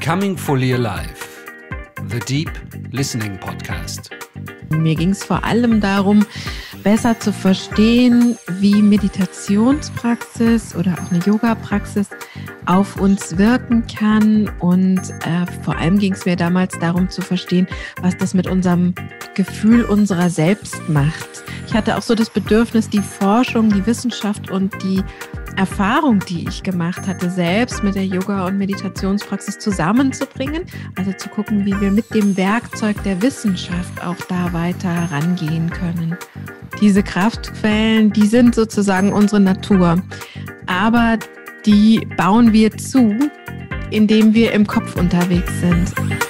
Becoming Fully Alive, the Deep Listening Podcast. Mir ging es vor allem darum, besser zu verstehen, wie Meditationspraxis oder auch eine Yoga-Praxis auf uns wirken kann. Und vor allem ging es mir damals darum zu verstehen, was das mit unserem Gefühl unserer selbst macht. Ich hatte auch so das Bedürfnis, die Forschung, die Wissenschaft und die Erfahrung, die ich gemacht hatte, selbst mit der Yoga- und Meditationspraxis zusammenzubringen. Also zu gucken, wie wir mit dem Werkzeug der Wissenschaft auch da weiter rangehen können. Diese Kraftquellen, die sind sozusagen unsere Natur. Aber die bauen wir zu, indem wir im Kopf unterwegs sind.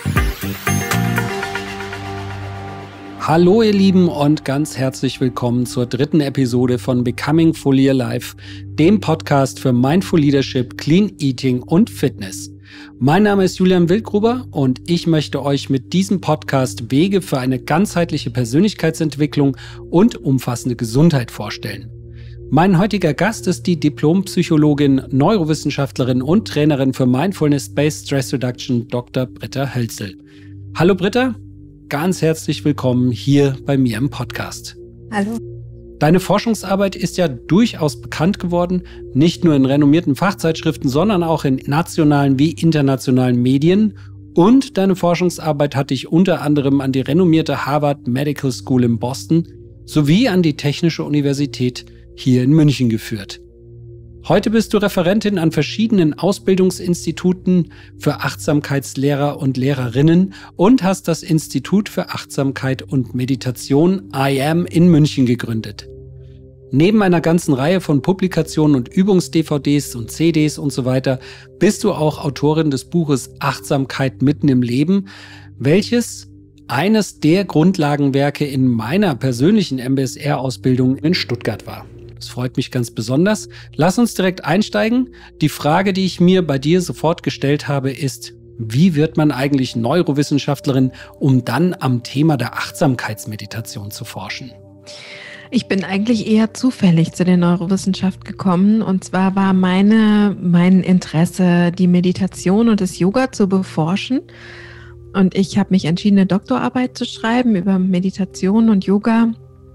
Hallo ihr Lieben und ganz herzlich willkommen zur dritten Episode von Becoming Fully Alive, dem Podcast für Mindful Leadership, Clean Eating und Fitness. Mein Name ist Julian Wildgruber und ich möchte euch mit diesem Podcast Wege für eine ganzheitliche Persönlichkeitsentwicklung und umfassende Gesundheit vorstellen. Mein heutiger Gast ist die Diplompsychologin, Neurowissenschaftlerin und Trainerin für Mindfulness-Based Stress Reduction, Dr. Britta Hölzel. Hallo Britta. Ganz herzlich willkommen hier bei mir im Podcast. Hallo. Deine Forschungsarbeit ist ja durchaus bekannt geworden, nicht nur in renommierten Fachzeitschriften, sondern auch in nationalen wie internationalen Medien. Und deine Forschungsarbeit hat dich unter anderem an die renommierte Harvard Medical School in Boston sowie an die Technische Universität hier in München geführt. Heute bist du Referentin an verschiedenen Ausbildungsinstituten für Achtsamkeitslehrer und Lehrerinnen und hast das Institut für Achtsamkeit und Meditation IAM in München gegründet. Neben einer ganzen Reihe von Publikationen und Übungs-DVDs und CDs und so weiter bist du auch Autorin des Buches Achtsamkeit mitten im Leben, welches eines der Grundlagenwerke in meiner persönlichen MBSR-Ausbildung in Stuttgart war. Das freut mich ganz besonders. Lass uns direkt einsteigen. Die Frage, die ich mir bei dir sofort gestellt habe, ist, wie wird man eigentlich Neurowissenschaftlerin, um dann am Thema der Achtsamkeitsmeditation zu forschen? Ich bin eigentlich eher zufällig zu der Neurowissenschaft gekommen. Und zwar war mein Interesse, die Meditation und das Yoga zu beforschen. Und ich habe mich entschieden, eine Doktorarbeit zu schreiben über Meditation und Yoga.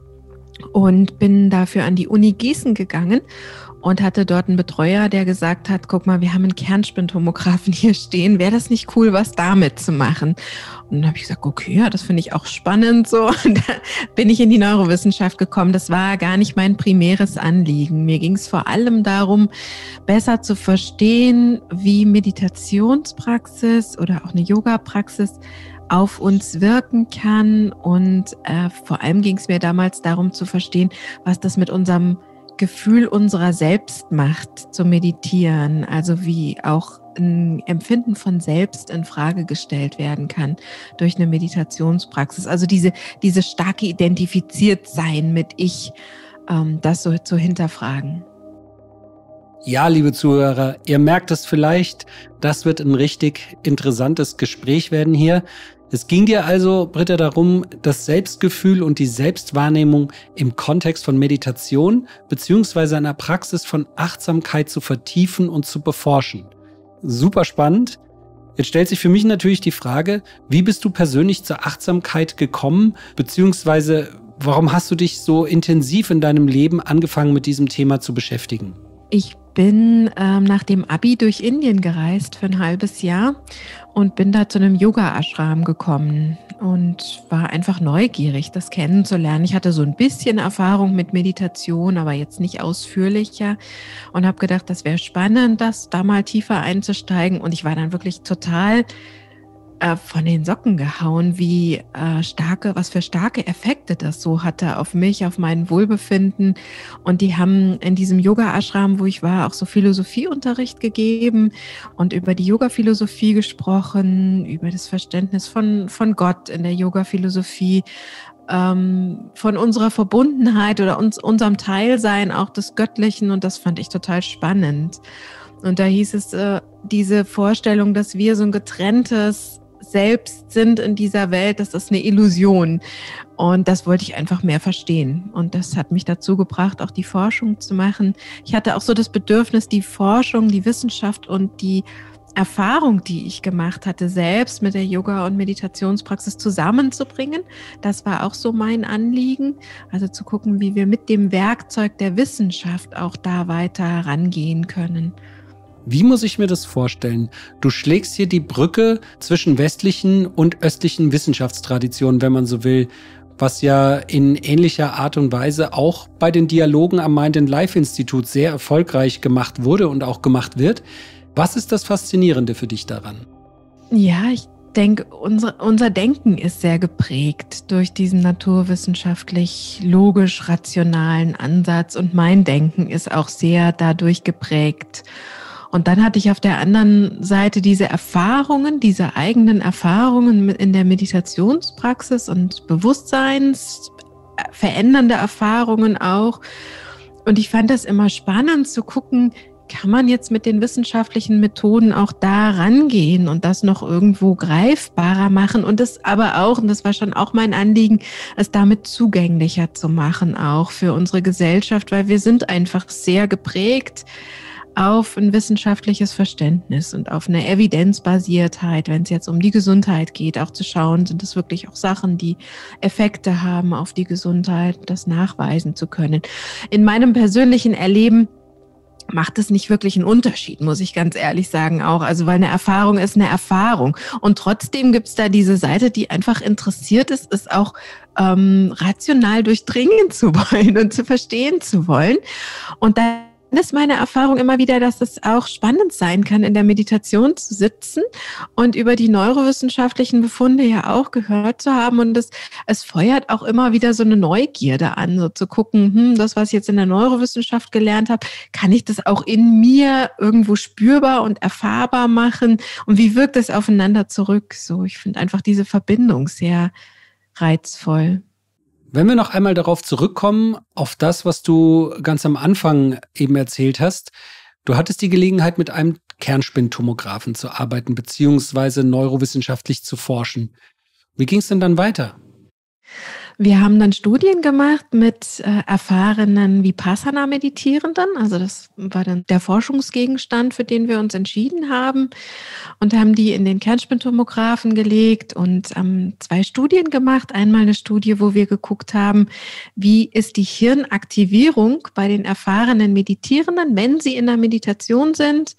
Und bin dafür an die Uni Gießen gegangen und hatte dort einen Betreuer, der gesagt hat, guck mal, wir haben einen Kernspintomographen hier stehen, wäre das nicht cool, was damit zu machen? Und dann habe ich gesagt, okay, ja, das finde ich auch spannend. So, und da bin ich in die Neurowissenschaft gekommen. Das war gar nicht mein primäres Anliegen. Mir ging es vor allem darum, besser zu verstehen, wie Meditationspraxis oder auch eine Yoga-Praxis auf uns wirken kann. Und vor allem ging es mir damals darum zu verstehen, was das mit unserem Gefühl unserer selbst macht, zu meditieren. Also wie auch ein Empfinden von selbst in Frage gestellt werden kann durch eine Meditationspraxis. Also diese starke Identifiziertsein mit Ich, das so zu hinterfragen. Ja, liebe Zuhörer, ihr merkt es vielleicht, das wird ein richtig interessantes Gespräch werden hier. Es ging dir also, Britta, darum, das Selbstgefühl und die Selbstwahrnehmung im Kontext von Meditation bzw. einer Praxis von Achtsamkeit zu vertiefen und zu beforschen. Super spannend. Jetzt stellt sich für mich natürlich die Frage, wie bist du persönlich zur Achtsamkeit gekommen, beziehungsweise warum hast du dich so intensiv in deinem Leben angefangen, mit diesem Thema zu beschäftigen? Ich bin nach dem Abi durch Indien gereist für ein halbes Jahr und bin da zu einem Yoga-Ashram gekommen und war einfach neugierig, das kennenzulernen. Ich hatte so ein bisschen Erfahrung mit Meditation, aber jetzt nicht ausführlicher und habe gedacht, das wäre spannend, da mal tiefer einzusteigen. Und ich war dann wirklich total von den Socken gehauen, was für starke Effekte das so hatte auf mich, auf mein Wohlbefinden. Und die haben in diesem Yoga-Ashram, wo ich war, auch so Philosophieunterricht gegeben und über die Yoga-Philosophie gesprochen, über das Verständnis von Gott in der Yoga-Philosophie, von unserer Verbundenheit oder unserem Teilsein auch des Göttlichen. Und das fand ich total spannend. Und da hieß es, diese Vorstellung, dass wir so ein getrenntes Selbst sind in dieser Welt, das ist eine Illusion. Und das wollte ich einfach mehr verstehen. Und das hat mich dazu gebracht, auch die Forschung zu machen. Ich hatte auch so das Bedürfnis, die Forschung, die Wissenschaft und die Erfahrung, die ich gemacht hatte, selbst mit der Yoga- und Meditationspraxis zusammenzubringen. Das war auch so mein Anliegen. Also zu gucken, wie wir mit dem Werkzeug der Wissenschaft auch da weiter rangehen können. Wie muss ich mir das vorstellen? Du schlägst hier die Brücke zwischen westlichen und östlichen Wissenschaftstraditionen, wenn man so will, was ja in ähnlicher Art und Weise auch bei den Dialogen am Mind and Life Institut sehr erfolgreich gemacht wurde und auch gemacht wird. Was ist das Faszinierende für dich daran? Ja, ich denke, unser Denken ist sehr geprägt durch diesen naturwissenschaftlich logisch-rationalen Ansatz und mein Denken ist auch sehr dadurch geprägt. Und dann hatte ich auf der anderen Seite diese eigenen Erfahrungen in der Meditationspraxis und bewusstseinsverändernde Erfahrungen auch. Und ich fand das immer spannend zu gucken, kann man jetzt mit den wissenschaftlichen Methoden auch da rangehen und das noch irgendwo greifbarer machen und das aber auch, und das war schon auch mein Anliegen, es damit zugänglicher zu machen, auch für unsere Gesellschaft, weil wir sind einfach sehr geprägt auf ein wissenschaftliches Verständnis und auf eine Evidenzbasiertheit, wenn es jetzt um die Gesundheit geht, auch zu schauen, sind es wirklich auch Sachen, die Effekte haben auf die Gesundheit, das nachweisen zu können. In meinem persönlichen Erleben macht es nicht wirklich einen Unterschied, muss ich ganz ehrlich sagen auch. Also weil eine Erfahrung ist eine Erfahrung. Und trotzdem gibt es da diese Seite, die einfach interessiert ist, es auch rational durchdringen zu wollen und zu verstehen zu wollen. Und dann ist meine Erfahrung immer wieder, dass es auch spannend sein kann, in der Meditation zu sitzen und über die neurowissenschaftlichen Befunde ja auch gehört zu haben. Und es feuert auch immer wieder so eine Neugierde an, so zu gucken, das, was ich jetzt in der Neurowissenschaft gelernt habe, kann ich das auch in mir irgendwo spürbar und erfahrbar machen? Und wie wirkt es aufeinander zurück? So, ich finde einfach diese Verbindung sehr reizvoll. Wenn wir noch einmal darauf zurückkommen, auf das, was du ganz am Anfang eben erzählt hast. Du hattest die Gelegenheit, mit einem Kernspintomographen zu arbeiten, beziehungsweise neurowissenschaftlich zu forschen. Wie ging es denn dann weiter? Wir haben dann Studien gemacht mit erfahrenen Vipassana-Meditierenden. Also das war dann der Forschungsgegenstand, für den wir uns entschieden haben. Und haben die in den Kernspintomographen gelegt und 2 Studien gemacht. Einmal eine Studie, wo wir geguckt haben, wie ist die Hirnaktivierung bei den erfahrenen Meditierenden, wenn sie in der Meditation sind.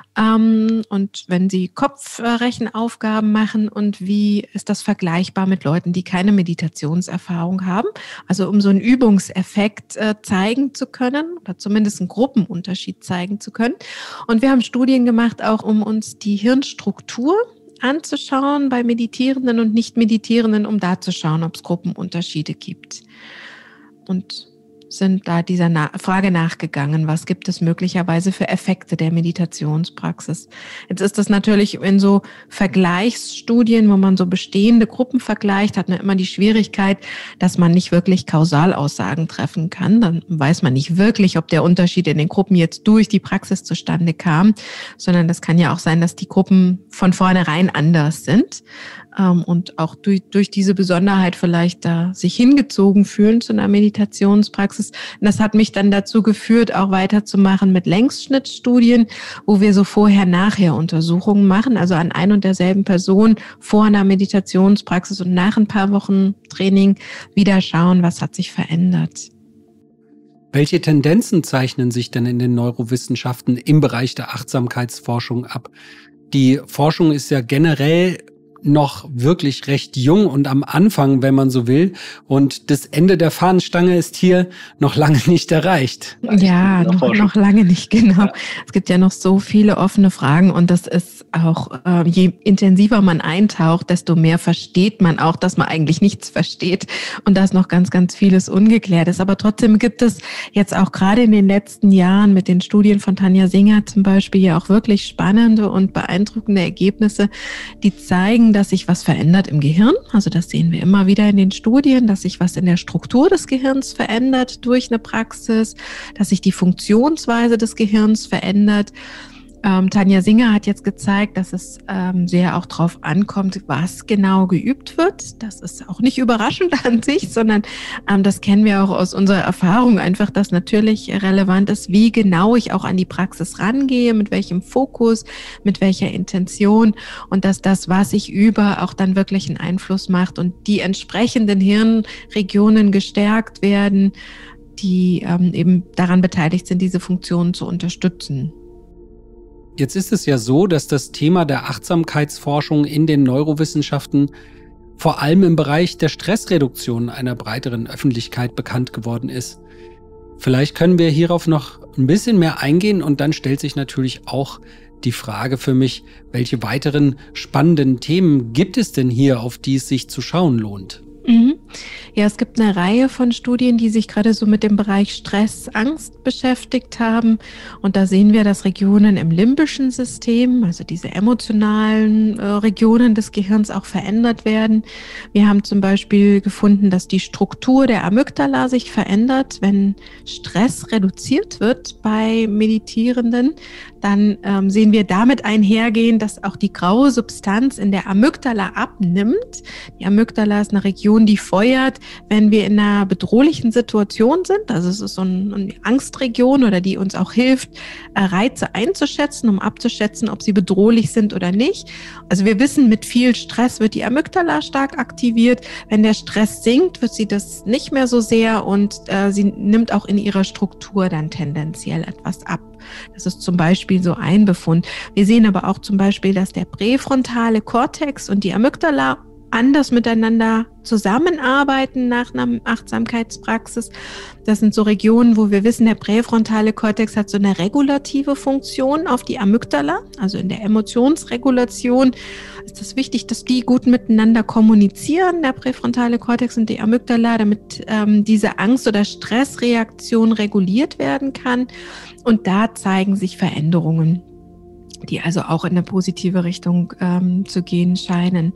Und wenn sie Kopfrechenaufgaben machen und wie ist das vergleichbar mit Leuten, die keine Meditationserfahrung haben, also um so einen Übungseffekt zeigen zu können oder zumindest einen Gruppenunterschied zeigen zu können. Und wir haben Studien gemacht, auch um uns die Hirnstruktur anzuschauen bei Meditierenden und Nicht-Meditierenden, um da zu schauen, ob es Gruppenunterschiede gibt. Und sind da dieser Frage nachgegangen, was gibt es möglicherweise für Effekte der Meditationspraxis. Jetzt ist das natürlich in so Vergleichsstudien, wo man so bestehende Gruppen vergleicht, hat man immer die Schwierigkeit, dass man nicht wirklich Kausalaussagen treffen kann. Dann weiß man nicht wirklich, ob der Unterschied in den Gruppen jetzt durch die Praxis zustande kam, sondern das kann ja auch sein, dass die Gruppen von vornherein anders sind und auch durch diese Besonderheit vielleicht da sich hingezogen fühlen zu einer Meditationspraxis. Und das hat mich dann dazu geführt, auch weiterzumachen mit Längsschnittstudien, wo wir so Vorher-Nachher-Untersuchungen machen, also an ein und derselben Person vor einer Meditationspraxis und nach ein paar Wochen Training wieder schauen, was hat sich verändert. Welche Tendenzen zeichnen sich denn in den Neurowissenschaften im Bereich der Achtsamkeitsforschung ab? Die Forschung ist ja generell noch wirklich recht jung und am Anfang, wenn man so will. Und das Ende der Fahnenstange ist hier noch lange nicht erreicht. Ja, noch lange nicht, genau. Ja. Es gibt ja noch so viele offene Fragen und das ist auch, je intensiver man eintaucht, desto mehr versteht man auch, dass man eigentlich nichts versteht und dass noch ganz, ganz vieles ungeklärt ist. Aber trotzdem gibt es jetzt auch gerade in den letzten Jahren mit den Studien von Tanja Singer zum Beispiel ja auch wirklich spannende und beeindruckende Ergebnisse, die zeigen, dass sich was verändert im Gehirn. Also das sehen wir immer wieder in den Studien, dass sich was in der Struktur des Gehirns verändert durch eine Praxis, dass sich die Funktionsweise des Gehirns verändert. Tanja Singer hat jetzt gezeigt, dass es sehr auch drauf ankommt, was genau geübt wird. Das ist auch nicht überraschend an sich, sondern das kennen wir auch aus unserer Erfahrung einfach, dass natürlich relevant ist, wie genau ich auch an die Praxis rangehe, mit welchem Fokus, mit welcher Intention und dass das, was ich übe, auch dann wirklich einen Einfluss macht und die entsprechenden Hirnregionen gestärkt werden, die eben daran beteiligt sind, diese Funktionen zu unterstützen. Jetzt ist es ja so, dass das Thema der Achtsamkeitsforschung in den Neurowissenschaften vor allem im Bereich der Stressreduktion einer breiteren Öffentlichkeit bekannt geworden ist. Vielleicht können wir hierauf noch ein bisschen mehr eingehen und dann stellt sich natürlich auch die Frage für mich, welche weiteren spannenden Themen gibt es denn hier, auf die es sich zu schauen lohnt? Ja, es gibt eine Reihe von Studien, die sich gerade so mit dem Bereich Stress, Angst beschäftigt haben. Und da sehen wir, dass Regionen im limbischen System, also diese emotionalen Regionen des Gehirns auch verändert werden. Wir haben zum Beispiel gefunden, dass die Struktur der Amygdala sich verändert, wenn Stress reduziert wird bei Meditierenden. Dann sehen wir damit einhergehen, dass auch die graue Substanz in der Amygdala abnimmt. Die Amygdala ist eine Region, die feuert, wenn wir in einer bedrohlichen Situation sind. Also es ist so eine Angstregion oder die uns auch hilft, Reize einzuschätzen, um abzuschätzen, ob sie bedrohlich sind oder nicht. Also wir wissen, mit viel Stress wird die Amygdala stark aktiviert. Wenn der Stress sinkt, wird sie das nicht mehr so sehr und sie nimmt auch in ihrer Struktur dann tendenziell etwas ab. Das ist zum Beispiel so ein Befund. Wir sehen aber auch zum Beispiel, dass der präfrontale Kortex und die Amygdala anders miteinander zusammenarbeiten nach einer Achtsamkeitspraxis. Das sind so Regionen, wo wir wissen, der präfrontale Kortex hat so eine regulative Funktion auf die Amygdala, also in der Emotionsregulation ist es wichtig, dass die gut miteinander kommunizieren, der präfrontale Kortex und die Amygdala, damit diese Angst- oder Stressreaktion reguliert werden kann. Und da zeigen sich Veränderungen, die also auch in eine positive Richtung zu gehen scheinen.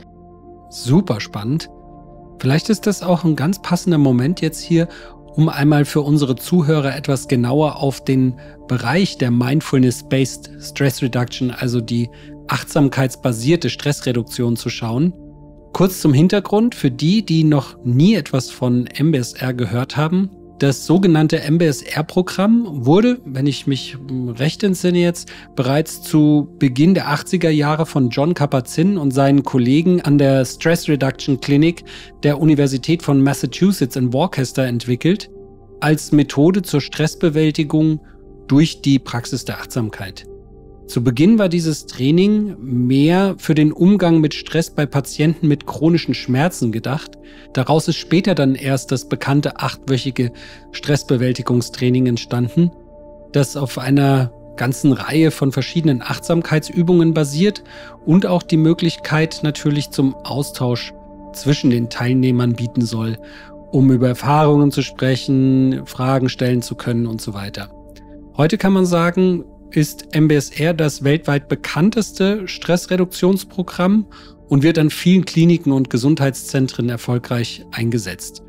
Super spannend. Vielleicht ist das auch ein ganz passender Moment jetzt hier, um einmal für unsere Zuhörer etwas genauer auf den Bereich der Mindfulness-Based Stress Reduction, also die achtsamkeitsbasierte Stressreduktion zu schauen. Kurz zum Hintergrund für die, die noch nie etwas von MBSR gehört haben. Das sogenannte MBSR-Programm wurde, wenn ich mich recht entsinne jetzt, bereits zu Beginn der 80er Jahre von Jon Kabat-Zinn und seinen Kollegen an der Stress Reduction Clinic der Universität von Massachusetts in Worcester entwickelt, als Methode zur Stressbewältigung durch die Praxis der Achtsamkeit. Zu Beginn war dieses Training mehr für den Umgang mit Stress bei Patienten mit chronischen Schmerzen gedacht. Daraus ist später dann erst das bekannte 8-wöchige Stressbewältigungstraining entstanden, das auf einer ganzen Reihe von verschiedenen Achtsamkeitsübungen basiert und auch die Möglichkeit natürlich zum Austausch zwischen den Teilnehmern bieten soll, um über Erfahrungen zu sprechen, Fragen stellen zu können und so weiter. Heute kann man sagen, ist MBSR das weltweit bekannteste Stressreduktionsprogramm und wird an vielen Kliniken und Gesundheitszentren erfolgreich eingesetzt.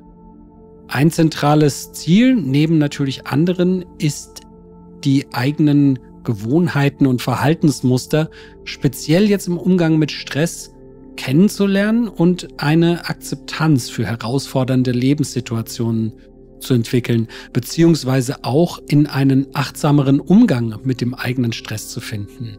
Ein zentrales Ziel, neben natürlich anderen, ist die eigenen Gewohnheiten und Verhaltensmuster, speziell jetzt im Umgang mit Stress, kennenzulernen und eine Akzeptanz für herausfordernde Lebenssituationen zu entwickeln, beziehungsweise auch in einen achtsameren Umgang mit dem eigenen Stress zu finden.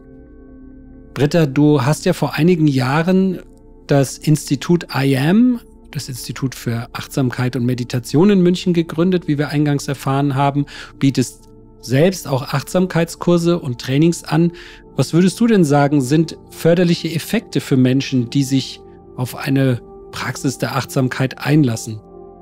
Britta, du hast ja vor einigen Jahren das Institut IAM, das Institut für Achtsamkeit und Meditation in München gegründet, wie wir eingangs erfahren haben, bietest selbst auch Achtsamkeitskurse und Trainings an. Was würdest du denn sagen, sind förderliche Effekte für Menschen, die sich auf eine Praxis der Achtsamkeit einlassen?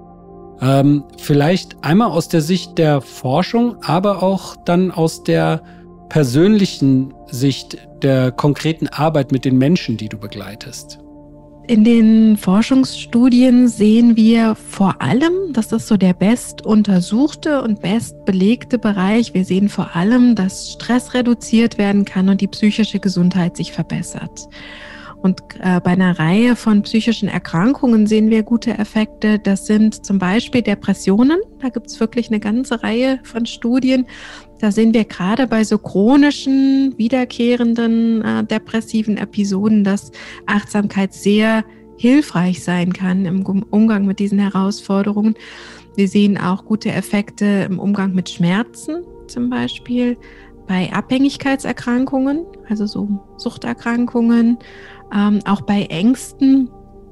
Vielleicht einmal aus der Sicht der Forschung, aber auch dann aus der persönlichen Sicht der konkreten Arbeit mit den Menschen, die du begleitest. In den Forschungsstudien sehen wir vor allem, dass das so der best untersuchte und best belegte Bereich. Wir sehen vor allem, dass Stress reduziert werden kann und die psychische Gesundheit sich verbessert. Und bei einer Reihe von psychischen Erkrankungen sehen wir gute Effekte. Das sind zum Beispiel Depressionen. Da gibt es wirklich eine ganze Reihe von Studien. Da sehen wir gerade bei so chronischen, wiederkehrenden depressiven Episoden, dass Achtsamkeit sehr hilfreich sein kann im Umgang mit diesen Herausforderungen. Wir sehen auch gute Effekte im Umgang mit Schmerzen zum Beispiel, bei Abhängigkeitserkrankungen, also so Suchterkrankungen, auch bei Ängsten.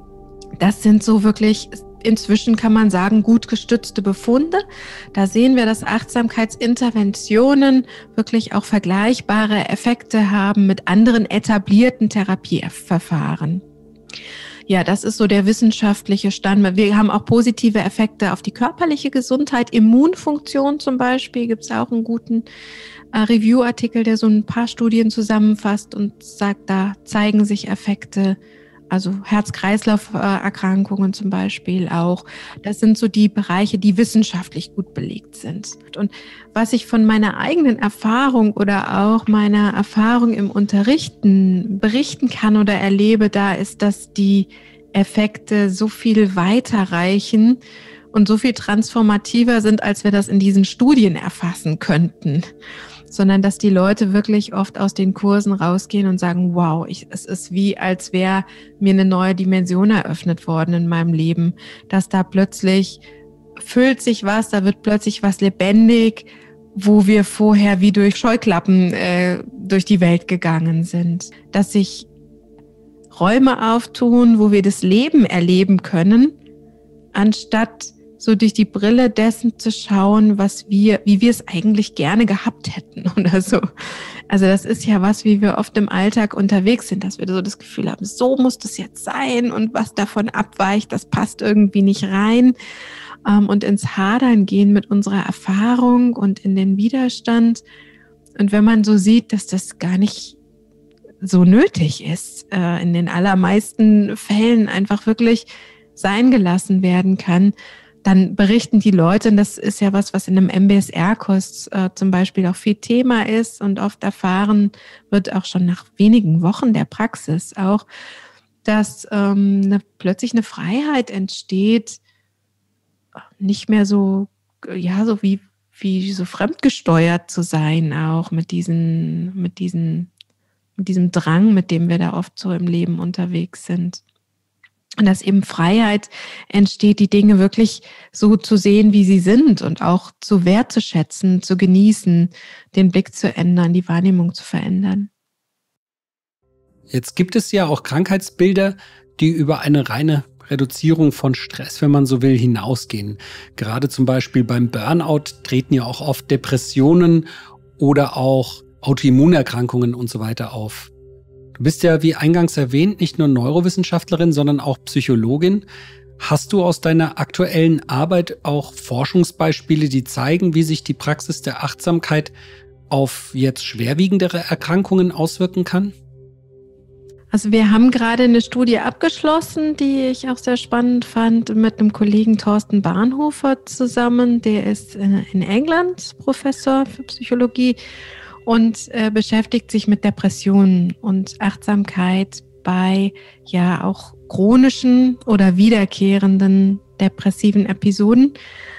Das sind so wirklich, inzwischen kann man sagen, gut gestützte Befunde. Da sehen wir, dass Achtsamkeitsinterventionen wirklich auch vergleichbare Effekte haben mit anderen etablierten Therapieverfahren. Ja, das ist so der wissenschaftliche Stand. Wir haben auch positive Effekte auf die körperliche Gesundheit, Immunfunktion zum Beispiel. Gibt es auch einen guten Review-Artikel, der so ein paar Studien zusammenfasst und sagt, da zeigen sich Effekte, also Herz-Kreislauf-Erkrankungen zum Beispiel auch. Das sind so die Bereiche, die wissenschaftlich gut belegt sind. Und was ich von meiner eigenen Erfahrung oder auch meiner Erfahrung im Unterrichten berichten kann oder erlebe, da ist, dass die Effekte so viel weiter reichen und so viel transformativer sind, als wir das in diesen Studien erfassen könnten. Sondern dass die Leute wirklich oft aus den Kursen rausgehen und sagen, wow, es ist wie, als wäre mir eine neue Dimension eröffnet worden in meinem Leben, dass da plötzlich füllt sich was, da wird plötzlich was lebendig, wo wir vorher wie durch Scheuklappen durch die Welt gegangen sind. Dass sich Räume auftun, wo wir das Leben erleben können, anstatt so durch die Brille dessen zu schauen, wie wir es eigentlich gerne gehabt hätten oder so. Also das ist ja was, wie wir oft im Alltag unterwegs sind, dass wir so das Gefühl haben, so muss das jetzt sein und was davon abweicht, das passt irgendwie nicht rein. Und ins Hadern gehen mit unserer Erfahrung und in den Widerstand. Und wenn man so sieht, dass das gar nicht so nötig ist, in den allermeisten Fällen einfach wirklich sein gelassen werden kann, dann berichten die Leute, und das ist ja was in einem MBSR-Kurs zum Beispiel auch viel Thema ist und oft erfahren wird, auch schon nach wenigen Wochen der Praxis auch, dass plötzlich eine Freiheit entsteht, nicht mehr so wie so fremdgesteuert zu sein, auch mit diesem Drang, mit dem wir da oft so im Leben unterwegs sind. Und dass eben Freiheit entsteht, die Dinge wirklich so zu sehen, wie sie sind und auch zu wertzuschätzen, zu genießen, den Blick zu ändern, die Wahrnehmung zu verändern. Jetzt gibt es ja auch Krankheitsbilder, die über eine reine Reduzierung von Stress, wenn man so will, hinausgehen. Gerade zum Beispiel beim Burnout treten ja auch oft Depressionen oder auch Autoimmunerkrankungen und so weiter auf. Du bist ja, wie eingangs erwähnt, nicht nur Neurowissenschaftlerin, sondern auch Psychologin. Hast du aus deiner aktuellen Arbeit auch Forschungsbeispiele, die zeigen, wie sich die Praxis der Achtsamkeit auf jetzt schwerwiegendere Erkrankungen auswirken kann? Also wir haben gerade eine Studie abgeschlossen, die ich auch sehr spannend fand, mit einem Kollegen Thorsten Bahnhofer zusammen. Der ist in England Professor für Psychologie und beschäftigt sich mit Depressionen und Achtsamkeit bei ja auch chronischen oder wiederkehrenden depressiven Episoden.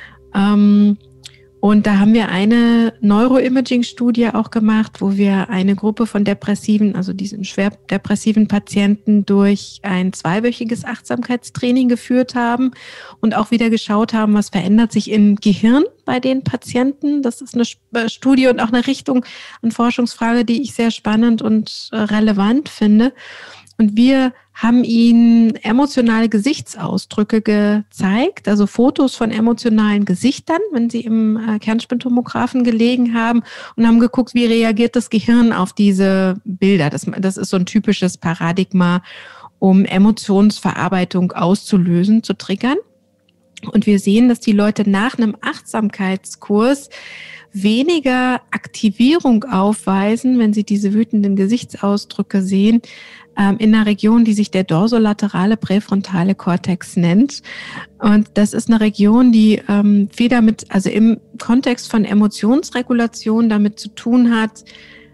Und da haben wir eine Neuroimaging-Studie auch gemacht, wo wir eine Gruppe von Depressiven, also diesen schwer depressiven Patienten, durch ein 2-wöchiges Achtsamkeitstraining geführt haben und auch wieder geschaut haben, was verändert sich im Gehirn bei den Patienten. Das ist eine Studie und auch eine Richtung, eine Forschungsfrage, die ich sehr spannend und relevant finde. Und wir haben ihnen emotionale Gesichtsausdrücke gezeigt, also Fotos von emotionalen Gesichtern, wenn sie im Kernspintomographen gelegen haben, und haben geguckt, wie reagiert das Gehirn auf diese Bilder. Das ist so ein typisches Paradigma, um Emotionsverarbeitung auszulösen, zu triggern. Und wir sehen, dass die Leute nach einem Achtsamkeitskurs weniger Aktivierung aufweisen, wenn sie diese wütenden Gesichtsausdrücke sehen, in einer Region, die sich der dorsolaterale präfrontale Kortex nennt. Und das ist eine Region, die viel damit, also im Kontext von Emotionsregulation damit zu tun hat,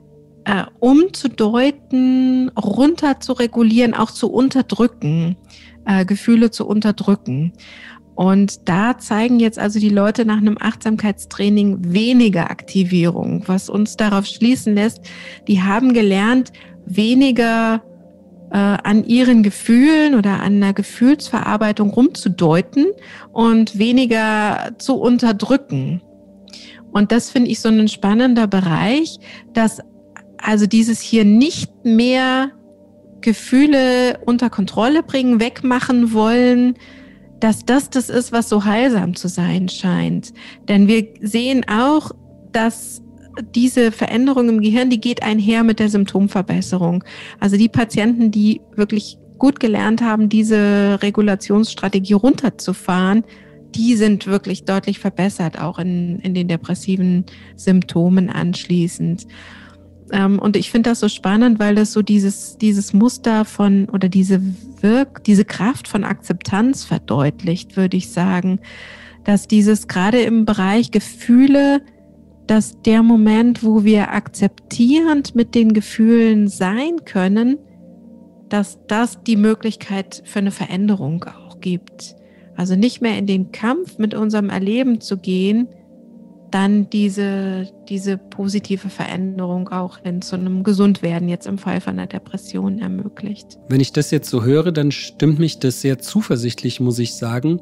umzudeuten, runter zu regulieren, auch zu unterdrücken, Gefühle zu unterdrücken. Und da zeigen jetzt also die Leute nach einem Achtsamkeitstraining weniger Aktivierung, was uns darauf schließen lässt, die haben gelernt, weniger an ihren Gefühlen oder an einer Gefühlsverarbeitung rumzudeuten und weniger zu unterdrücken. Und das finde ich so ein spannender Bereich, dass also dieses hier nicht mehr Gefühle unter Kontrolle bringen, wegmachen wollen, dass das ist, was so heilsam zu sein scheint. Denn wir sehen auch, dass diese Veränderung im Gehirn, die geht einher mit der Symptomverbesserung. Also die Patienten, die wirklich gut gelernt haben, diese Regulationsstrategie runterzufahren, die sind wirklich deutlich verbessert, auch in den depressiven Symptomen anschließend. Und ich finde das so spannend, weil das so dieses Muster von oder diese Kraft von Akzeptanz verdeutlicht, würde ich sagen, dass dieses gerade im Bereich Gefühle, dass der Moment, wo wir akzeptierend mit den Gefühlen sein können, dass das die Möglichkeit für eine Veränderung auch gibt. Also nicht mehr in den Kampf mit unserem Erleben zu gehen, dann diese positive Veränderung auch hin zu einem Gesundwerden jetzt im Fall von einer Depression ermöglicht. Wenn ich das jetzt so höre, dann stimmt mich das sehr zuversichtlich, muss ich sagen.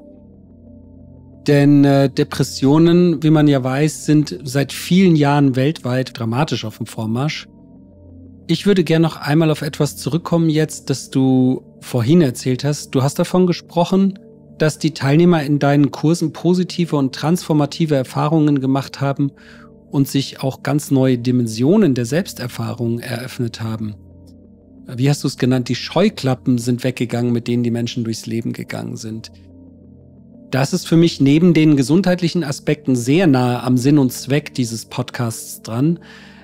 Denn Depressionen, wie man ja weiß, sind seit vielen Jahren weltweit dramatisch auf dem Vormarsch. Ich würde gerne noch einmal auf etwas zurückkommen jetzt, das du vorhin erzählt hast. Du hast davon gesprochen, dass die Teilnehmer in deinen Kursen positive und transformative Erfahrungen gemacht haben und sich auch ganz neue Dimensionen der Selbsterfahrung eröffnet haben. Wie hast du es genannt? Die Scheuklappen sind weggegangen, mit denen die Menschen durchs Leben gegangen sind. Das ist für mich neben den gesundheitlichen Aspekten sehr nahe am Sinn und Zweck dieses Podcasts dran.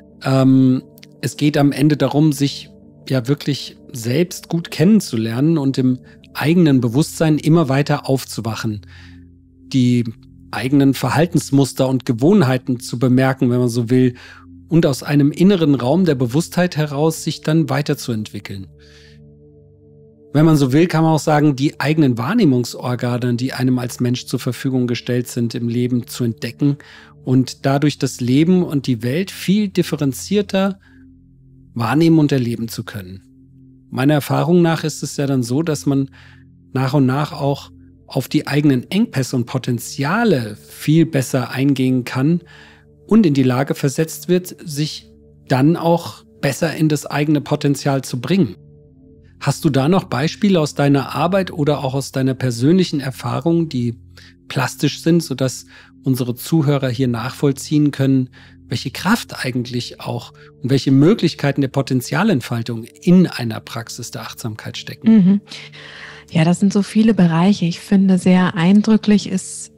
Es geht am Ende darum, sich ja wirklich selbst gut kennenzulernen und im eigenen Bewusstsein immer weiter aufzuwachen, die eigenen Verhaltensmuster und Gewohnheiten zu bemerken, wenn man so will, und aus einem inneren Raum der Bewusstheit heraus sich dann weiterzuentwickeln. Wenn man so will, kann man auch sagen, die eigenen Wahrnehmungsorgane, die einem als Mensch zur Verfügung gestellt sind, im Leben zu entdecken und dadurch das Leben und die Welt viel differenzierter wahrnehmen und erleben zu können. Meiner Erfahrung nach ist es ja dann so, dass man nach und nach auch auf die eigenen Engpässe und Potenziale viel besser eingehen kann und in die Lage versetzt wird, sich dann auch besser in das eigene Potenzial zu bringen. Hast du da noch Beispiele aus deiner Arbeit oder auch aus deiner persönlichen Erfahrung, die plastisch sind, sodass unsere Zuhörer hier nachvollziehen können, welche Kraft eigentlich auch und welche Möglichkeiten der Potenzialentfaltung in einer Praxis der Achtsamkeit stecken? Mhm. Ja, das sind so viele Bereiche. Ich finde, sehr eindrücklich ist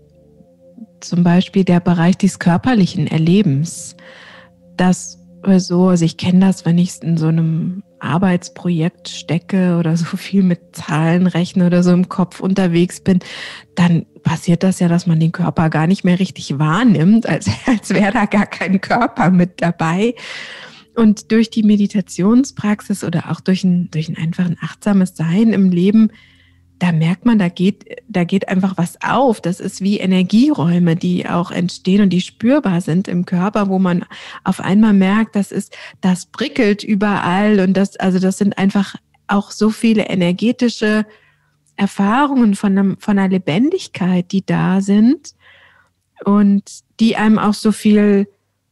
zum Beispiel der Bereich des körperlichen Erlebens. Also ich kenne das, wenn ich in so einem Arbeitsprojekt stecke oder so viel mit Zahlen rechne oder so im Kopf unterwegs bin, dann passiert das ja, dass man den Körper gar nicht mehr richtig wahrnimmt, als wäre da gar kein Körper mit dabei. Und durch die Meditationspraxis oder auch durch ein einfach ein achtsames Sein im Leben, da merkt man, da geht einfach was auf. Das ist wie Energieräume, die auch entstehen und die spürbar sind im Körper, wo man auf einmal merkt, das prickelt überall und das sind einfach auch so viele energetische Erfahrungen von einer Lebendigkeit, die da sind und die einem auch so viel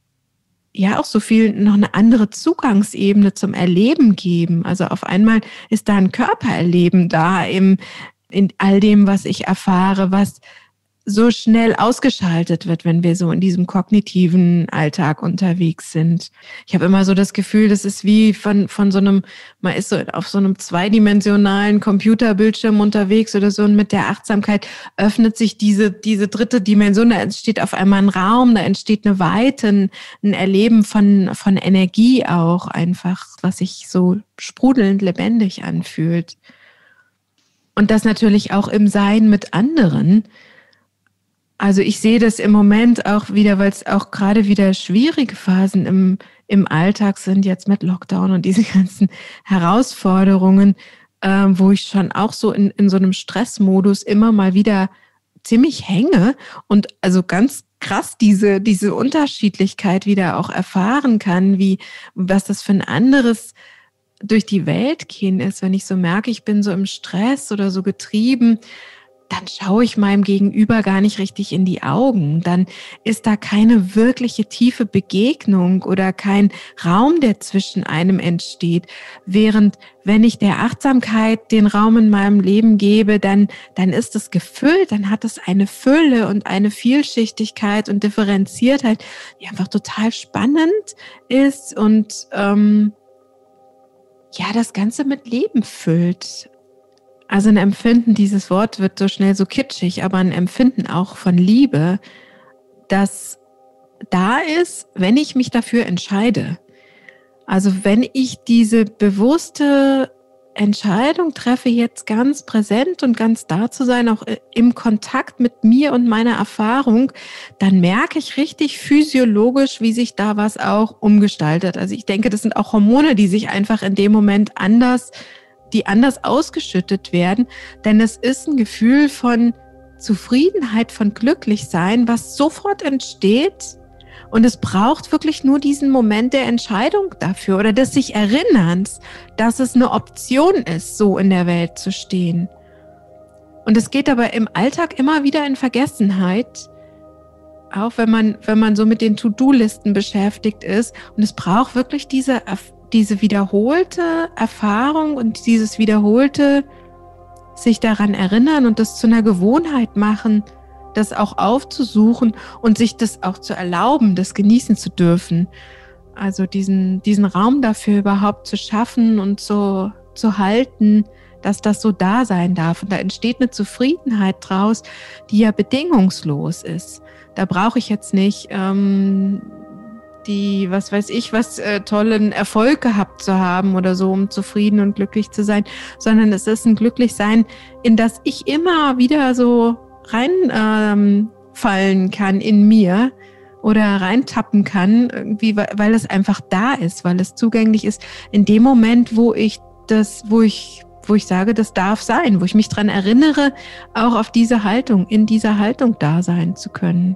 noch eine andere Zugangsebene zum Erleben geben. Also auf einmal ist da ein Körpererleben da in all dem, was ich erfahre, was so schnell ausgeschaltet wird, wenn wir so in diesem kognitiven Alltag unterwegs sind. Ich habe immer so das Gefühl, das ist wie von so einem, man ist so auf so einem zweidimensionalen Computerbildschirm unterwegs oder so und mit der Achtsamkeit öffnet sich diese dritte Dimension, da entsteht auf einmal ein Raum, da entsteht eine Weite, ein Erleben von Energie auch einfach, was sich so sprudelnd lebendig anfühlt. Und das natürlich auch im Sein mit anderen. Also ich sehe das im Moment auch wieder, weil es auch gerade wieder schwierige Phasen im im Alltag sind jetzt mit Lockdown und diese ganzen Herausforderungen, wo ich schon auch so in so einem Stressmodus immer mal wieder ziemlich hänge und also ganz krass diese Unterschiedlichkeit wieder auch erfahren kann, was das für ein anderes durch die Welt gehen ist, wenn ich so merke, ich bin so im Stress oder so getrieben, dann schaue ich meinem Gegenüber gar nicht richtig in die Augen. Dann ist da keine wirkliche tiefe Begegnung oder kein Raum, der zwischen einem entsteht. Während wenn ich der Achtsamkeit den Raum in meinem Leben gebe, dann ist es gefüllt, dann hat es eine Fülle und eine Vielschichtigkeit und Differenziertheit, die einfach total spannend ist und das Ganze mit Leben füllt. Also ein Empfinden, dieses Wort wird so schnell so kitschig, aber ein Empfinden auch von Liebe, das da ist, wenn ich mich dafür entscheide. Also wenn ich diese bewusste Entscheidung treffe, jetzt ganz präsent und ganz da zu sein, auch im Kontakt mit mir und meiner Erfahrung, dann merke ich richtig physiologisch, wie sich da was auch umgestaltet. Also ich denke, das sind auch Hormone, die sich einfach in dem Moment anders ausgeschüttet werden, denn es ist ein Gefühl von Zufriedenheit, von Glücklichsein, was sofort entsteht und es braucht wirklich nur diesen Moment der Entscheidung dafür oder des sich Erinnerns, dass es eine Option ist, so in der Welt zu stehen. Und es geht aber im Alltag immer wieder in Vergessenheit, auch wenn man so mit den To-Do-Listen beschäftigt ist und es braucht wirklich diese wiederholte Erfahrung und dieses wiederholte sich daran erinnern und das zu einer Gewohnheit machen, das auch aufzusuchen und sich das auch zu erlauben, das genießen zu dürfen. Also diesen Raum dafür überhaupt zu schaffen und so zu halten, dass das so da sein darf. Und da entsteht eine Zufriedenheit draus, die ja bedingungslos ist. Da brauche ich jetzt nicht tollen Erfolg gehabt zu haben oder so, um zufrieden und glücklich zu sein, sondern es ist ein Glücklichsein, in das ich immer wieder so reinfallen kann in mir oder reintappen kann, irgendwie, weil es einfach da ist, weil es zugänglich ist, in dem Moment, wo ich sage, das darf sein, wo ich mich dran erinnere, auch auf diese Haltung, in dieser Haltung da sein zu können.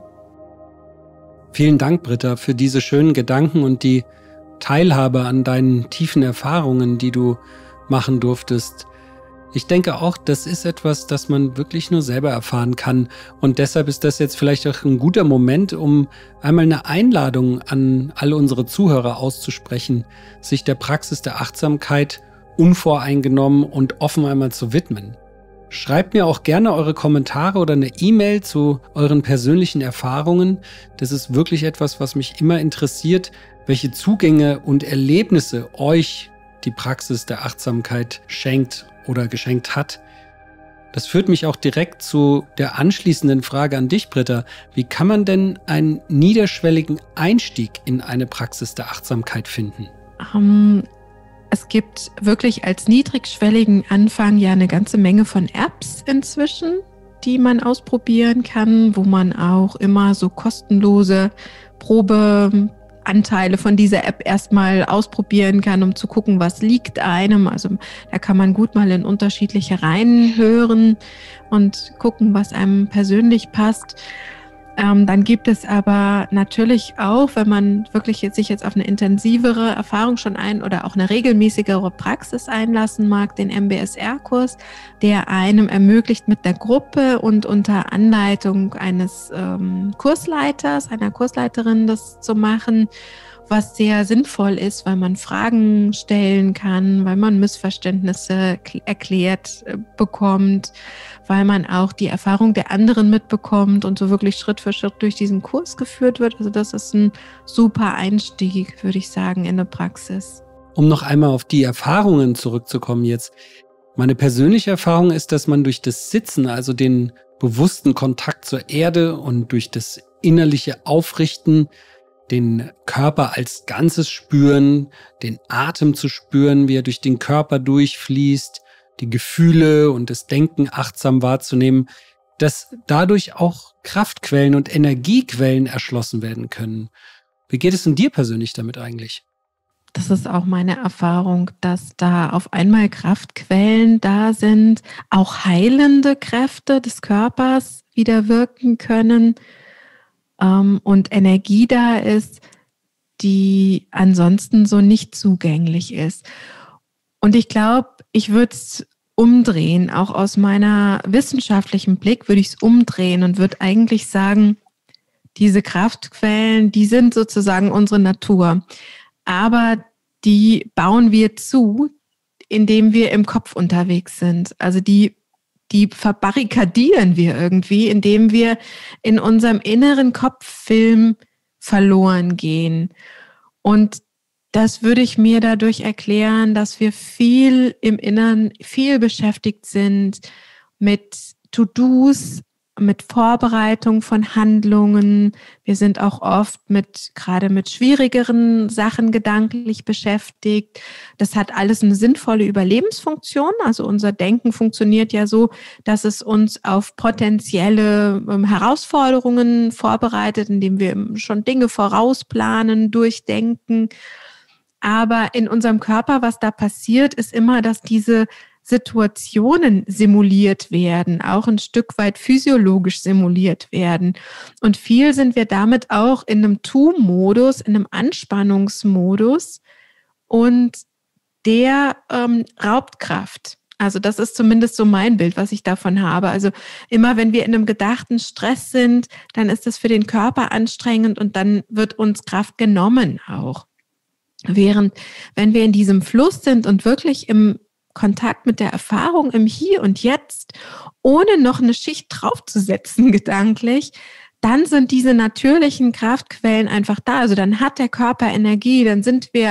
Vielen Dank, Britta, für diese schönen Gedanken und die Teilhabe an deinen tiefen Erfahrungen, die du machen durftest. Ich denke auch, das ist etwas, das man wirklich nur selber erfahren kann. Und deshalb ist das jetzt vielleicht auch ein guter Moment, um einmal eine Einladung an alle unsere Zuhörer auszusprechen, sich der Praxis der Achtsamkeit unvoreingenommen und offen einmal zu widmen. Schreibt mir auch gerne eure Kommentare oder eine E-Mail zu euren persönlichen Erfahrungen. Das ist wirklich etwas, was mich immer interessiert, welche Zugänge und Erlebnisse euch die Praxis der Achtsamkeit schenkt oder geschenkt hat. Das führt mich auch direkt zu der anschließenden Frage an dich, Britta. Wie kann man denn einen niederschwelligen Einstieg in eine Praxis der Achtsamkeit finden? Es gibt wirklich als niedrigschwelligen Anfang ja eine ganze Menge von Apps inzwischen, die man ausprobieren kann, wo man auch immer so kostenlose Probeanteile von dieser App erstmal ausprobieren kann, um zu gucken, was liegt einem. Also da kann man gut mal in unterschiedliche reinhören und gucken, was einem persönlich passt. Dann gibt es aber natürlich auch, wenn man wirklich sich jetzt auf eine intensivere Erfahrung schon oder auch eine regelmäßigere Praxis einlassen mag, den MBSR-Kurs, der einem ermöglicht, mit der Gruppe und unter Anleitung eines Kursleiters, einer Kursleiterin das zu machen, was sehr sinnvoll ist, weil man Fragen stellen kann, weil man Missverständnisse erklärt bekommt, weil man auch die Erfahrung der anderen mitbekommt und so wirklich Schritt für Schritt durch diesen Kurs geführt wird. Also das ist ein super Einstieg, würde ich sagen, in eine Praxis. Um noch einmal auf die Erfahrungen zurückzukommen jetzt. Meine persönliche Erfahrung ist, dass man durch das Sitzen, also den bewussten Kontakt zur Erde und durch das innerliche Aufrichten, den Körper als Ganzes spüren, den Atem zu spüren, wie er durch den Körper durchfließt, die Gefühle und das Denken achtsam wahrzunehmen, dass dadurch auch Kraftquellen und Energiequellen erschlossen werden können. Wie geht es denn dir persönlich damit eigentlich? Das ist auch meine Erfahrung, dass da auf einmal Kraftquellen da sind, auch heilende Kräfte des Körpers wieder wirken können, und Energie da ist, die ansonsten so nicht zugänglich ist. Und ich glaube, ich würde es umdrehen, auch aus meiner wissenschaftlichen Blick würde ich es umdrehen und würde eigentlich sagen, diese Kraftquellen, die sind sozusagen unsere Natur. Aber die bauen wir zu, indem wir im Kopf unterwegs sind. Also die verbarrikadieren wir irgendwie, indem wir in unserem inneren Kopffilm verloren gehen. Und das würde ich mir dadurch erklären, dass wir viel im Inneren, viel beschäftigt sind mit To-Dos, mit Vorbereitung von Handlungen. Wir sind auch oft gerade mit schwierigeren Sachen gedanklich beschäftigt. Das hat alles eine sinnvolle Überlebensfunktion. Also unser Denken funktioniert ja so, dass es uns auf potenzielle Herausforderungen vorbereitet, indem wir schon Dinge vorausplanen, durchdenken. Aber in unserem Körper, was da passiert, ist immer, dass diese Situationen simuliert werden, auch ein Stück weit physiologisch simuliert werden. Und viel sind wir damit auch in einem Tu-Modus, in einem Anspannungsmodus und der raubt Kraft. Also das ist zumindest so mein Bild, was ich davon habe. Also immer wenn wir in einem gedachten Stress sind, dann ist das für den Körper anstrengend und dann wird uns Kraft genommen auch. Während wenn wir in diesem Fluss sind und wirklich im Kontakt mit der Erfahrung im Hier und Jetzt, ohne noch eine Schicht draufzusetzen gedanklich, dann sind diese natürlichen Kraftquellen einfach da. Also dann hat der Körper Energie, dann sind wir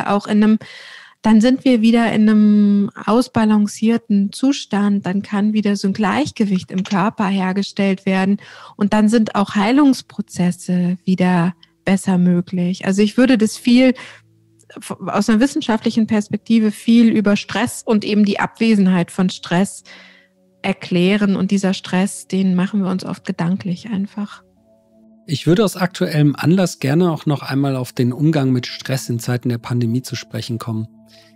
wieder in einem ausbalancierten Zustand, dann kann wieder so ein Gleichgewicht im Körper hergestellt werden und dann sind auch Heilungsprozesse wieder besser möglich. Also ich würde das aus einer wissenschaftlichen Perspektive viel über Stress und eben die Abwesenheit von Stress erklären. Und dieser Stress, den machen wir uns oft gedanklich einfach. Ich würde aus aktuellem Anlass gerne auch noch einmal auf den Umgang mit Stress in Zeiten der Pandemie zu sprechen kommen.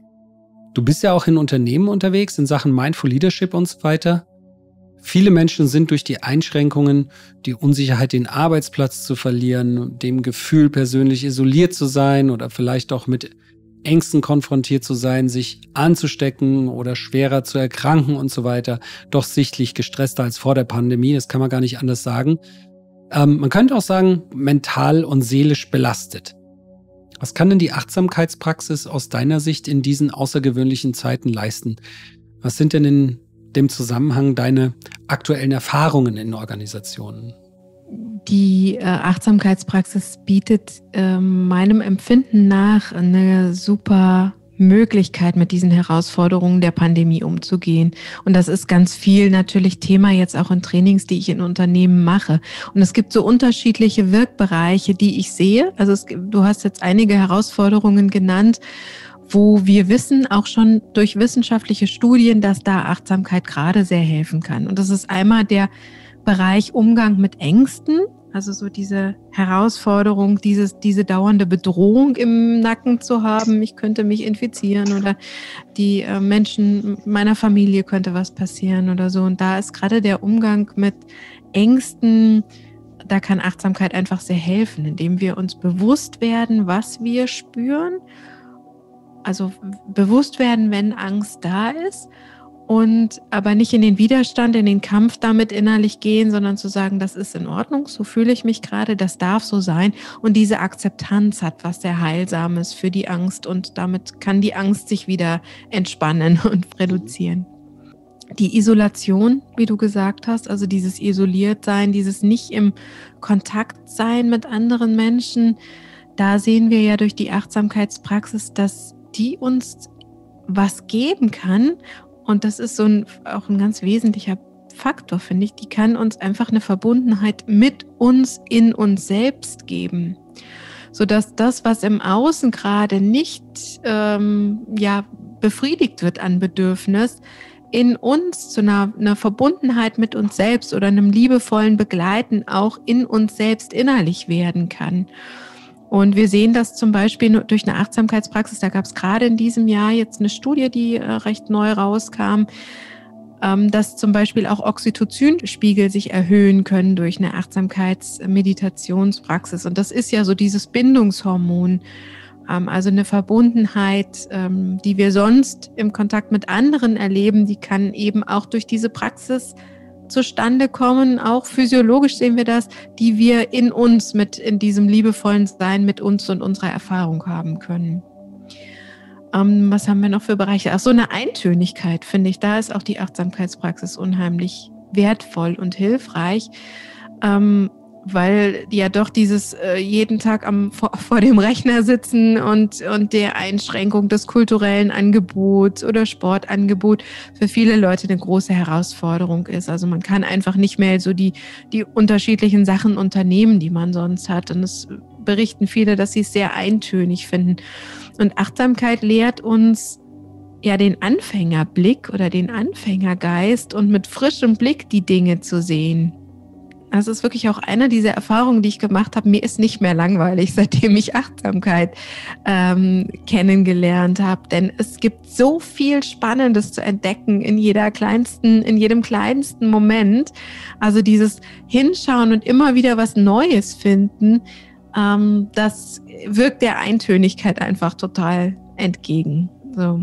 Du bist ja auch in Unternehmen unterwegs in Sachen Mindful Leadership und so weiter. Viele Menschen sind durch die Einschränkungen, die Unsicherheit, den Arbeitsplatz zu verlieren, dem Gefühl, persönlich isoliert zu sein oder vielleicht auch mit Ängsten konfrontiert zu sein, sich anzustecken oder schwerer zu erkranken und so weiter, doch sichtlich gestresster als vor der Pandemie. Das kann man gar nicht anders sagen. Man könnte auch sagen, mental und seelisch belastet. Was kann denn die Achtsamkeitspraxis aus deiner Sicht in diesen außergewöhnlichen Zeiten leisten? Was sind denn in dem Zusammenhang deine aktuellen Erfahrungen in Organisationen? Die Achtsamkeitspraxis bietet meinem Empfinden nach eine super Möglichkeit, mit diesen Herausforderungen der Pandemie umzugehen. Und das ist ganz viel natürlich Thema jetzt auch in Trainings, die ich in Unternehmen mache. Und es gibt so unterschiedliche Wirkbereiche, die ich sehe. Also du hast jetzt einige Herausforderungen genannt, wo wir wissen, auch schon durch wissenschaftliche Studien, dass da Achtsamkeit gerade sehr helfen kann. Und das ist einmal der Bereich Umgang mit Ängsten, also so diese Herausforderung, diese dauernde Bedrohung im Nacken zu haben, ich könnte mich infizieren oder die Menschen meiner Familie könnte was passieren oder so. Und da ist gerade der Umgang mit Ängsten, da kann Achtsamkeit einfach sehr helfen, indem wir uns bewusst werden, was wir spüren. Also bewusst werden, wenn Angst da ist und aber nicht in den Widerstand, in den Kampf damit innerlich gehen, sondern zu sagen, das ist in Ordnung, so fühle ich mich gerade, das darf so sein. Und diese Akzeptanz hat was sehr Heilsames für die Angst und damit kann die Angst sich wieder entspannen und reduzieren. Die Isolation, wie du gesagt hast, also dieses Isoliertsein, dieses nicht im Kontakt sein mit anderen Menschen, da sehen wir ja durch die Achtsamkeitspraxis, dass die uns was geben kann. Und das ist auch ein ganz wesentlicher Faktor, finde ich. Die kann uns einfach eine Verbundenheit mit uns, in uns selbst geben. Sodass das, was im Außen gerade nicht befriedigt wird an Bedürfnis, in uns zu einer Verbundenheit mit uns selbst oder einem liebevollen Begleiten auch in uns selbst innerlich werden kann. Und wir sehen das zum Beispiel durch eine Achtsamkeitspraxis. Da gab es gerade in diesem Jahr jetzt eine Studie, die recht neu rauskam, dass zum Beispiel auch Oxytocinspiegel sich erhöhen können durch eine Achtsamkeitsmeditationspraxis. Und das ist ja so dieses Bindungshormon, also eine Verbundenheit, die wir sonst im Kontakt mit anderen erleben, die kann eben auch durch diese Praxis zustande kommen. Auch physiologisch sehen wir das, die wir in uns in diesem liebevollen Sein mit uns und unserer Erfahrung haben können. Was haben wir noch für Bereiche? Ach, so eine Eintönigkeit, finde ich. Da ist auch die Achtsamkeitspraxis unheimlich wertvoll und hilfreich, weil ja doch dieses jeden Tag vor dem Rechner sitzen und der Einschränkung des kulturellen Angebots oder Sportangebot für viele Leute eine große Herausforderung ist. Also man kann einfach nicht mehr so die unterschiedlichen Sachen unternehmen, die man sonst hat. Und es berichten viele, dass sie es sehr eintönig finden. Und Achtsamkeit lehrt uns ja den Anfängerblick oder den Anfängergeist und mit frischem Blick die Dinge zu sehen. Das ist wirklich auch eine dieser Erfahrungen, die ich gemacht habe. Mir ist nicht mehr langweilig, seitdem ich Achtsamkeit kennengelernt habe. Denn es gibt so viel Spannendes zu entdecken in jedem kleinsten Moment. Also dieses Hinschauen und immer wieder was Neues finden, das wirkt der Eintönigkeit einfach total entgegen. So.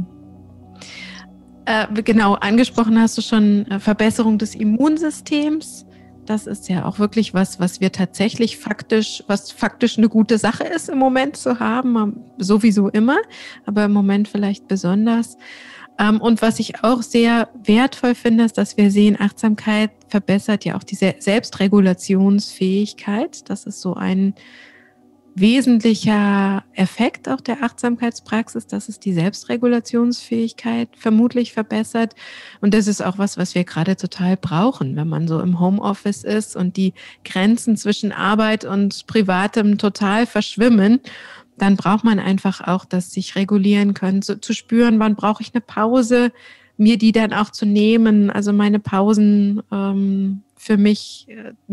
Genau, angesprochen hast du schon Verbesserung des Immunsystems. Das ist ja auch wirklich was wir tatsächlich faktisch eine gute Sache ist im Moment zu haben, sowieso immer, aber im Moment vielleicht besonders. Und was ich auch sehr wertvoll finde, ist, dass wir sehen, Achtsamkeit verbessert ja auch die Selbstregulationsfähigkeit. Das ist so ein wesentlicher Effekt auch der Achtsamkeitspraxis, dass es die Selbstregulationsfähigkeit vermutlich verbessert. Und das ist auch was wir gerade total brauchen, wenn man so im Homeoffice ist und die Grenzen zwischen Arbeit und Privatem total verschwimmen. Dann braucht man einfach auch das sich regulieren können, zu spüren, wann brauche ich eine Pause, mir die dann auch zu nehmen, also meine Pausen für mich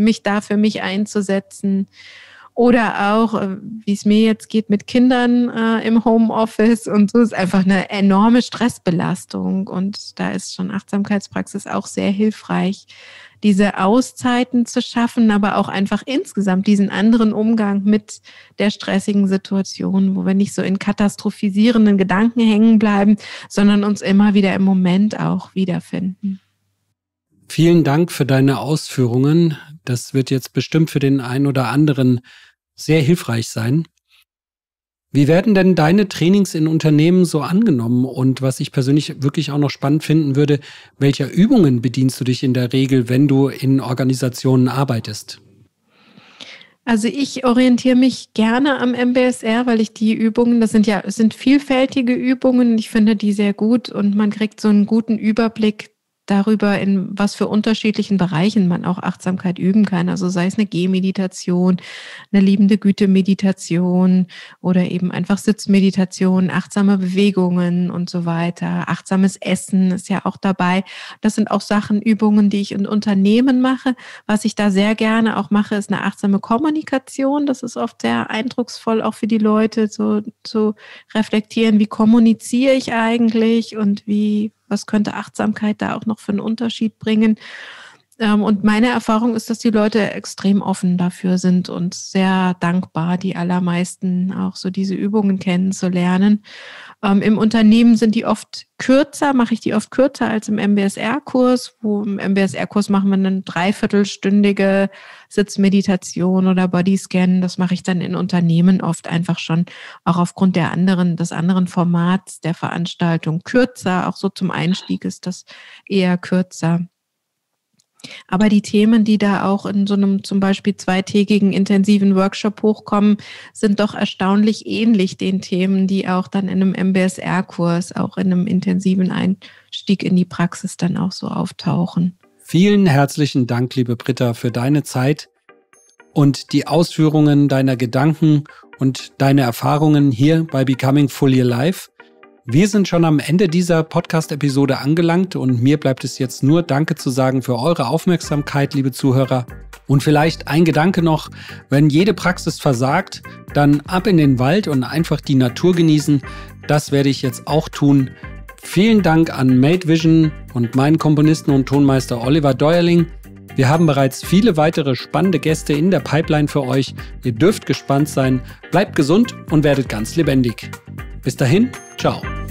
einzusetzen. Oder auch, wie es mir jetzt geht, mit Kindern im Homeoffice und so ist einfach eine enorme Stressbelastung. Und da ist schon Achtsamkeitspraxis auch sehr hilfreich, diese Auszeiten zu schaffen, aber auch einfach insgesamt diesen anderen Umgang mit der stressigen Situation, wo wir nicht so in katastrophisierenden Gedanken hängen bleiben, sondern uns immer wieder im Moment auch wiederfinden. Vielen Dank für deine Ausführungen. Das wird jetzt bestimmt für den einen oder anderen sehr hilfreich sein. Wie werden denn deine Trainings in Unternehmen so angenommen? Und was ich persönlich wirklich auch noch spannend finden würde, welcher Übungen bedienst du dich in der Regel, wenn du in Organisationen arbeitest? Also ich orientiere mich gerne am MBSR, weil ich die Übungen, es sind vielfältige Übungen, ich finde die sehr gut und man kriegt so einen guten Überblick darüber, in was für unterschiedlichen Bereichen man auch Achtsamkeit üben kann. Also sei es eine Gehmeditation, eine liebende Güte-Meditation oder eben einfach Sitzmeditation, achtsame Bewegungen und so weiter. Achtsames Essen ist ja auch dabei. Das sind auch Übungen, die ich in Unternehmen mache. Was ich da sehr gerne auch mache, ist eine achtsame Kommunikation. Das ist oft sehr eindrucksvoll auch für die Leute, so zu reflektieren, wie kommuniziere ich eigentlich und was könnte Achtsamkeit da auch noch für einen Unterschied bringen? Und meine Erfahrung ist, dass die Leute extrem offen dafür sind und sehr dankbar, die allermeisten auch so diese Übungen kennenzulernen. Im Unternehmen sind die oft kürzer, mache ich die oft kürzer als im MBSR-Kurs. Im MBSR-Kurs machen wir eine 3/4-stündige Sitzmeditation oder Bodyscan. Das mache ich dann in Unternehmen oft einfach schon auch aufgrund des anderen Formats der Veranstaltung kürzer. Auch so zum Einstieg ist das eher kürzer. Aber die Themen, die da auch in so einem zum Beispiel 2-tägigen intensiven Workshop hochkommen, sind doch erstaunlich ähnlich den Themen, die auch dann in einem MBSR-Kurs, auch in einem intensiven Einstieg in die Praxis dann auch so auftauchen. Vielen herzlichen Dank, liebe Britta, für deine Zeit und die Ausführungen deiner Gedanken und deine Erfahrungen hier bei Becoming Fully Alive. Wir sind schon am Ende dieser Podcast-Episode angelangt und mir bleibt es jetzt nur Danke zu sagen für eure Aufmerksamkeit, liebe Zuhörer. Und vielleicht ein Gedanke noch, wenn jede Praxis versagt, dann ab in den Wald und einfach die Natur genießen. Das werde ich jetzt auch tun. Vielen Dank an Made Vision und meinen Komponisten und Tonmeister Oliver Deuerling. Wir haben bereits viele weitere spannende Gäste in der Pipeline für euch. Ihr dürft gespannt sein. Bleibt gesund und werdet ganz lebendig. Bis dahin, ciao.